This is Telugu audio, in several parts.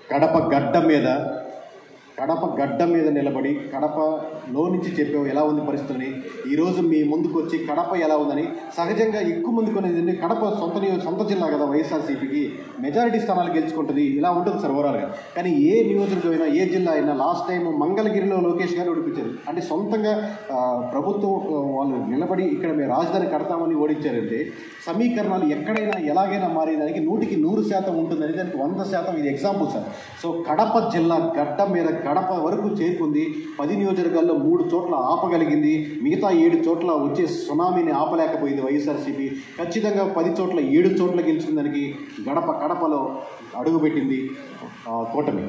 కడప గడ్డ మీద నిలబడి కడపలో నుంచి చెప్పావు ఎలా ఉంది పరిస్థితిని. ఈరోజు మీ ముందుకు వచ్చి కడప ఎలా ఉందని సహజంగా ఎక్కువ మంది కొనేది కడప సొంత జిల్లా కదా, వైఎస్ఆర్సీపీకి మెజారిటీ స్థానాలు గెలుచుకుంటుంది, ఇలా ఉంటుంది సార్ ఓవరాల్గా. కానీ ఏ నియోజకవర్గం అయినా ఏ జిల్లా అయినా లాస్ట్ టైం మంగళగిరిలో లోకేష్ గారు ఓడిపించారు. అంటే సొంతంగా ప్రభుత్వం వాళ్ళు నిలబడి ఇక్కడ మేము రాజధాని కడతామని ఓడించారంటే సమీకరణాలు ఎక్కడైనా ఎలాగైనా మారేదానికి 100% ఉంటుందని దానికి 100% ఇది ఎగ్జాంపుల్ సార్. సో కడప జిల్లా గడ్డ మీద కడప వరకు చేరుకుంది. 10 నియోజకవర్గాల్లో 3 చోట్ల ఆపగలిగింది. మిగతా 7 చోట్ల వచ్చే సునామీని ఆపలేకపోయింది వైఎస్ఆర్సీపీ. ఖచ్చితంగా 10 చోట్ల 7 చోట్ల గెలుచుకుందానికి కడపలో అడుగుపెట్టింది కూటమి.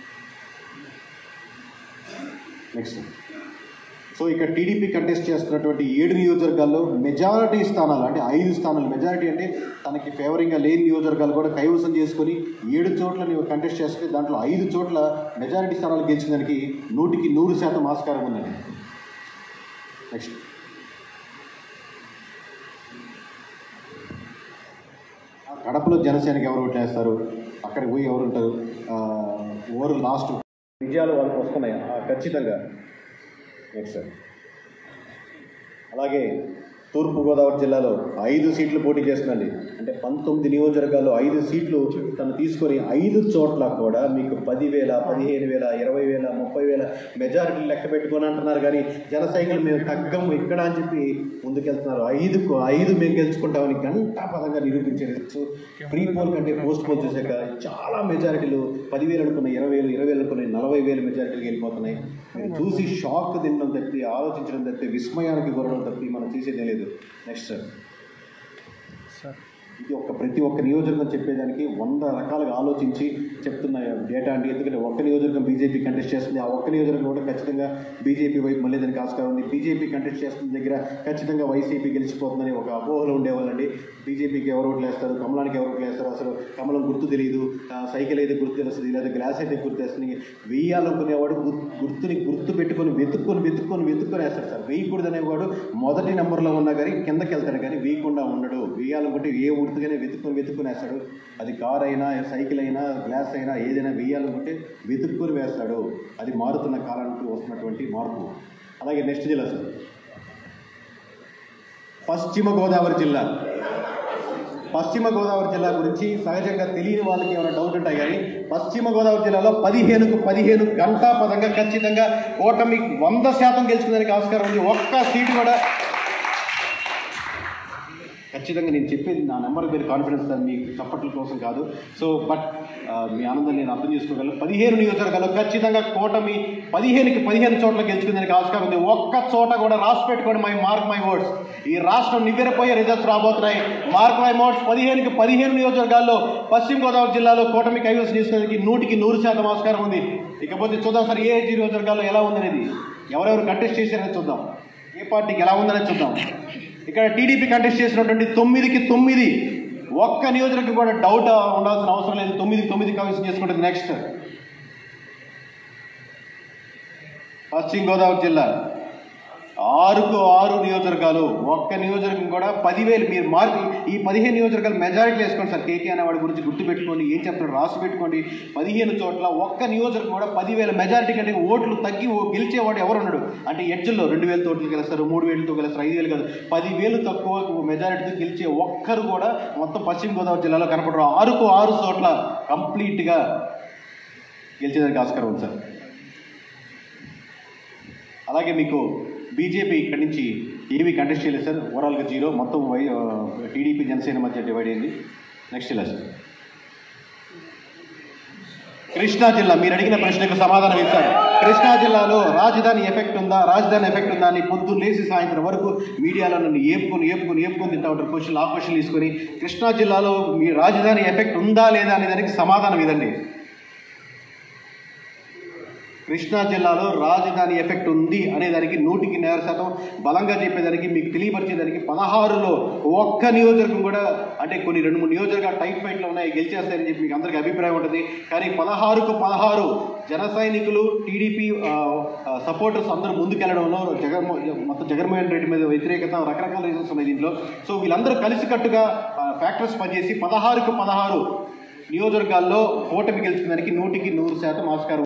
నెక్స్ట్ సో ఇక్కడ టీడీపీ కంటెస్ట్ చేస్తున్నటువంటి 7 నియోజకవర్గాల్లో మెజారిటీ స్థానాలు అంటే 5 స్థానాలు మెజారిటీ అంటే తనకి ఫేవరింగ్గా లేని నియోజకవర్గాలు కూడా కైవసం చేసుకొని 7 చోట్ల నీవు కంటెస్ట్ చేస్తే దాంట్లో 5 చోట్ల మెజారిటీ స్థానాలు గెలిచిందానికి 100% ఆస్కారం ఉందండి. నెక్స్ట్ కడపలో జనసేనకి ఎవరు ఓట్లు వేస్తారు, అక్కడికి పోయి ఎవరు ఉంటారు, ఓవర్ లాస్ట్ విజయాలు వాళ్ళకి వస్తున్నాయి ఖచ్చితంగా. నెక్స్ట్ సార్ అలాగే తూర్పుగోదావరి జిల్లాలో 5 సీట్లు పోటీ చేస్తుందండి. అంటే 19 నియోజకవర్గాల్లో 5 సీట్లు తను తీసుకొని 5 చోట్ల కూడా మీకు 10,000, 15,000, 20,000, 30,000 మెజారిటీ లెక్క పెట్టుకొని అంటున్నారు. కానీ జన సైకిల్ మేము తగ్గము ఇక్కడ అని చెప్పి ముందుకెళ్తున్నారు. 5 మేము గెలుచుకుంటామని గంటాపదంగా నిరూపించేది. ప్రీ పోల్ కంటే పోస్ట్ పోల్ చేశాక చాలా మెజారిటీలు 10,000 అనుకున్నాయి, 20,000, 20,000 అనుకున్నాయి, 40,000 మెజారిటీలు వెళ్ళిపోతున్నాయి. మీరు చూసి షాక్ తినడం తప్పి, ఆలోచించడం తప్పి, విస్మయానికి గురడం తప్పి మనం చేసేదే లేదు. నెక్స్ట్ సార్ ఇది ప్రతి ఒక్క నియోజకవర్గం చెప్పేదానికి 100 రకాలుగా ఆలోచించి చెప్తున్న డేటా అండి. ఎందుకంటే ఒక్క నియోజకవర్గం బీజేపీ కంటెస్ట్ చేస్తుంది, ఆ ఒక్క నియోజకవర్గం కూడా ఖచ్చితంగా బీజేపీ వైపు మళ్ళీ దానికి ఆస్కారం ఉంది. బీజేపీ కంటెస్ట్ చేస్తున్న దగ్గర ఖచ్చితంగా వైసీపీ గెలిచిపోతుందని ఒక అపోహలో ఉండేవాళ్ళండి. బీజేపీకి ఎవరు ఓట్లు వేస్తారు, కమలానికి ఎవరు ఓట్లు వేస్తారు, అసలు కమలం గుర్తు తెలియదు, సైకిల్ అయితే గుర్తు తెలుస్తుంది, లేదా గ్లాస్ అయితే గుర్తు వేస్తుంది. వేయాలనుకునేవాడు గుర్తు పెట్టుకొని వెతుక్కొని వేస్తాడు సార్. వేయకూడదు అనేవాడు మొదటి నెంబర్లో ఉన్నా కానీ కిందకి వెళ్తాడు, కానీ వేయకుండా ఉండడు. వేయాలనుకుంటే ఏ ఉడుతుగానే వెతుక్కొని వేస్తాడు. అది కార్ అయినా, సైకిల్ అయినా, గ్లాస్ అయినా, ఏదైనా వేయాలనుకుంటే వెతుక్కొని వేస్తాడు. అది మారుతున్న కాలానికి వస్తున్నటువంటి మార్పు. అలాగే నెక్స్ట్ జిల్లా సార్ పశ్చిమ గోదావరి జిల్లా గురించి సహజంగా తెలియని వాళ్ళకి ఏమైనా డౌట్ ఉంటాయి. కానీ పశ్చిమ గోదావరి జిల్లాలో 15 గంటాపదంగా ఖచ్చితంగా కూటమి 100% గెలుచుకోవడానికి ఆస్కారం ఉంది. ఒక్క సీటు కూడా ఖచ్చితంగా నేను చెప్పేది నా నెంబర్ మీద కాన్ఫిడెన్స్ సార్, మీ చప్పట్ల కోసం కాదు. సో బట్ మీ ఆనందాన్ని నేను అర్థం చేసుకోగలను. 15 నియోజకవర్గాల్లో ఖచ్చితంగా కూటమి 15 చోట్ల గెలుచుకునేందుకు ఆస్కారం ఉంది. ఒక్క చోట కూడా రాసి పెట్టుకోండి, మార్క్ మై వర్డ్స్. ఈ రాష్ట్రం నివ్వెరపోయే రిజల్ట్స్ రాబోతున్నాయి. Mark my words. 15 నియోజకవర్గాల్లో పశ్చిమ గోదావరి జిల్లాలో కూటమి కైవసం చేసుకునేందుకు 100% ఆస్కారం ఉంది. ఇకపోతే చూద్దాం సార్ ఏ నియోజకవర్గాల్లో ఎలా ఉందనేది, ఎవరెవరు కంటెస్ట్ చేశారని చూద్దాం, ఏ పార్టీకి ఎలా ఉందనేది చూద్దాం. ఇక్కడ టీడీపీ కంటెస్ట్ చేసినటువంటి 9కి 9 ఒక్క నియోజకవర్గం కూడా డౌట్ ఉండాల్సిన అవసరం లేదు. 9కి 9 కైవసం చేసుకుంటుంది. నెక్స్ట్ పశ్చిమ గోదావరి జిల్లా 6కు 6 నియోజకవర్గాలు, ఒక్క నియోజకవర్గం కూడా 10,000. మీరు మార్పు ఈ 15 నియోజకవర్గాలు మెజారిటీ వేసుకోండి సార్. కేకే అనే వాడి గురించి గుర్తుపెట్టుకోండి, ఏం చెప్తాడు రాసి పెట్టుకోండి. 15 చోట్ల ఒక్క నియోజకవర్గం కూడా 10,000 మెజారిటీ కంటే ఓట్లు తగ్గి గెలిచేవాడు ఎవరు ఉన్నాడు అంటే ఎడ్జ్లో 2,000 ఓట్లు గెలుస్తారు, 3,000తో గెలుస్తారు, 5,000 కాదు 10,000 తక్కువ మెజారిటీతో గెలిచే ఒక్కరు కూడా మొత్తం పశ్చిమ గోదావరి జిల్లాలో కనపడరు. 6కు 6 చోట్ల కంప్లీట్గా గెలిచేదానికి ఆస్కారం ఉంది సార్. అలాగే మీకు బీజేపీ ఇక్కడి నుంచి ఏమీ కంటెస్ట్ చేయలేదు సార్. ఓవరాల్గా 0. మొత్తం టీడీపీ జనసేన మధ్య డివైడ్ అయింది. నెక్స్ట్ జిల్లా సార్ కృష్ణా జిల్లా. మీరు అడిగిన ప్రశ్నకు సమాధానం ఇస్తారు. కృష్ణా జిల్లాలో రాజధాని ఎఫెక్ట్ ఉందా అని పొద్దున్న లేచి సాయంత్రం వరకు మీడియాలో నన్ను ఏపుకొని తింటా ఉంటారు. క్వశ్చన్లు ఆ క్వశ్చన్లు తీసుకొని కృష్ణా జిల్లాలో మీ రాజధాని ఎఫెక్ట్ ఉందా లేదా అనే దానికి సమాధానం ఇదండి. కృష్ణా జిల్లాలో రాజధాని ఎఫెక్ట్ ఉంది అనేదానికి 100% బలంగా చెప్పేదానికి మీకు తెలియపరిచేదానికి 16లో ఒక్క నియోజకవర్గం కూడా అంటే కొన్ని 2-3 నియోజకవర్గాలు టైట్ ఫైట్లో ఉన్నాయి, గెలిచేస్తాయని చెప్పి మీకు అందరికీ అభిప్రాయం ఉంటుంది. కానీ 16కు 16 జన సైనికులు టీడీపీ సపోర్టర్స్ అందరూ ముందుకెళ్లడంలో జగన్మోహన్ రెడ్డి మీద వ్యతిరేకత రకరకాల రీజన్స్ ఉన్నాయి దీంట్లో. సో వీళ్ళందరూ కలిసికట్టుగా ఫ్యాక్టర్స్ పనిచేసి 16కు 16 నియోజకవర్గాల్లో కూటమి గెలుచుకోవడానికి 100% ఆస్కారం